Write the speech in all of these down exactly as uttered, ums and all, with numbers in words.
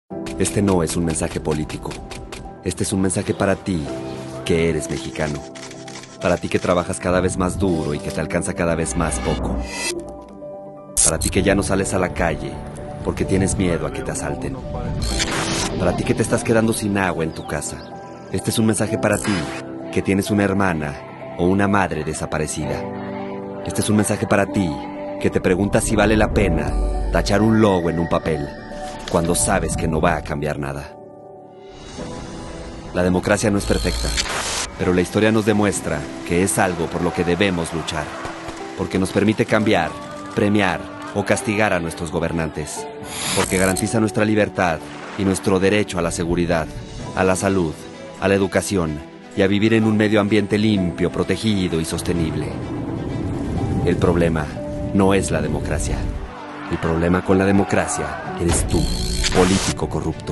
Este no es un mensaje político. Este es un mensaje para ti, que eres mexicano. Para ti que trabajas cada vez más duro y que te alcanza cada vez más poco. Para ti que ya no sales a la calle porque tienes miedo a que te asalten. Para ti que te estás quedando sin agua en tu casa. Este es un mensaje para ti, que tienes una hermana o una madre desaparecida. Este es un mensaje para ti, que te preguntas si vale la pena tachar un logo en un papel cuando sabes que no va a cambiar nada. La democracia no es perfecta, pero la historia nos demuestra que es algo por lo que debemos luchar, porque nos permite cambiar, premiar o castigar a nuestros gobernantes, porque garantiza nuestra libertad y nuestro derecho a la seguridad, a la salud, a la educación y a vivir en un medio ambiente limpio, protegido y sostenible. El problema no es la democracia. El problema con la democracia eres tú, político corrupto.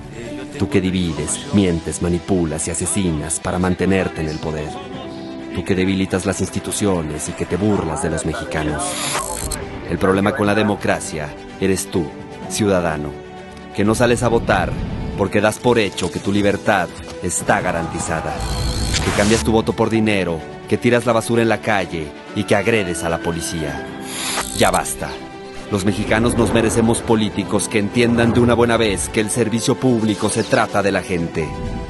Tú que divides, mientes, manipulas y asesinas para mantenerte en el poder. Tú que debilitas las instituciones y que te burlas de los mexicanos. El problema con la democracia eres tú, ciudadano, que no sales a votar porque das por hecho que tu libertad está garantizada. Que cambias tu voto por dinero, que tiras la basura en la calle y que agredes a la policía. Ya basta. Los mexicanos nos merecemos políticos que entiendan de una buena vez que el servicio público se trata de la gente,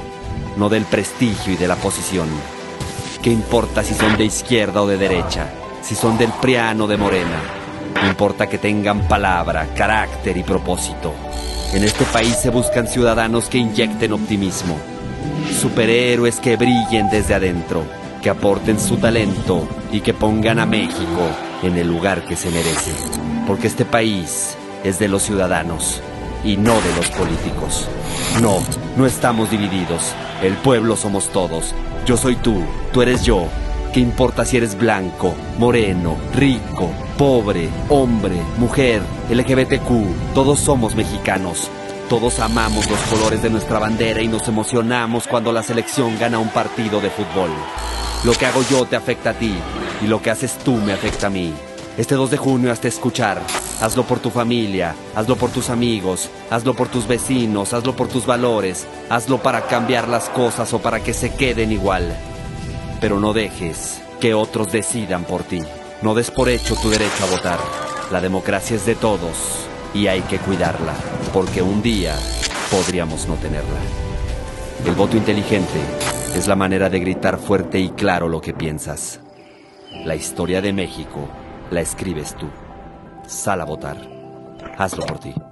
no del prestigio y de la posición. ¿Qué importa si son de izquierda o de derecha? Si son del PRIAN o de Morena. No importa que tengan palabra, carácter y propósito. En este país se buscan ciudadanos que inyecten optimismo, superhéroes que brillen desde adentro, que aporten su talento y que pongan a México en el lugar que se merece. Porque este país es de los ciudadanos y no de los políticos. No, no estamos divididos. El pueblo somos todos. Yo soy tú, tú eres yo. ¿Qué importa si eres blanco, moreno, rico, pobre, hombre, mujer, L G B T Q? Todos somos mexicanos. Todos amamos los colores de nuestra bandera y nos emocionamos cuando la selección gana un partido de fútbol. Lo que hago yo te afecta a ti y lo que haces tú me afecta a mí. Este dos de junio hazte escuchar. Hazlo por tu familia, hazlo por tus amigos, hazlo por tus vecinos, hazlo por tus valores, hazlo para cambiar las cosas o para que se queden igual. Pero no dejes que otros decidan por ti. No des por hecho tu derecho a votar. La democracia es de todos y hay que cuidarla, porque un día podríamos no tenerla. El voto inteligente es la manera de gritar fuerte y claro lo que piensas. La historia de México la escribes tú. Sal a votar. Hazlo por ti.